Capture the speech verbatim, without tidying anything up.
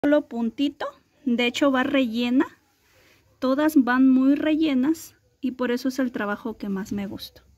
Solo puntito, de hecho va rellena, todas van muy rellenas y por eso es el trabajo que más me gusta.